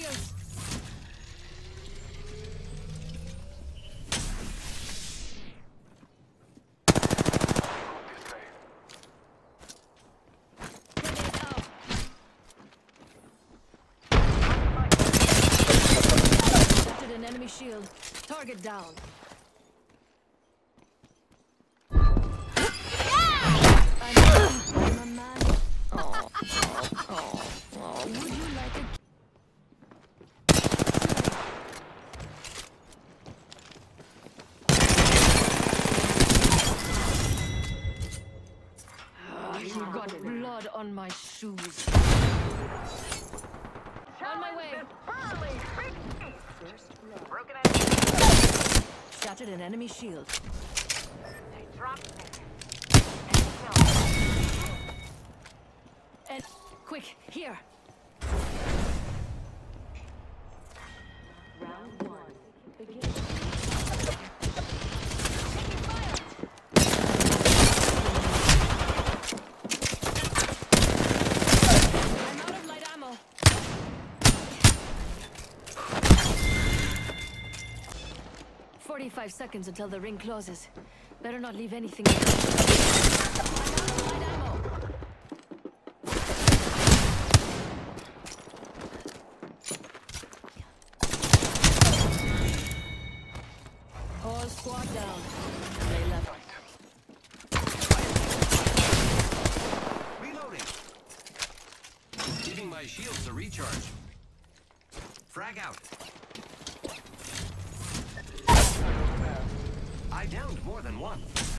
shields. Grenade out. Shattered an enemy shield. Target down. I'm a man. Oh, would you like a... You got blood on my shoes. On my way. Shattered an enemy shield. And quick, here. Round one. Begin. Taking fire. I'm out of light ammo. "45 seconds until the ring closes. Better not leave anything. I'm out of light ammo. All squad down. They left. Reloading. Giving my shields a recharge. Frag out. I downed more than one.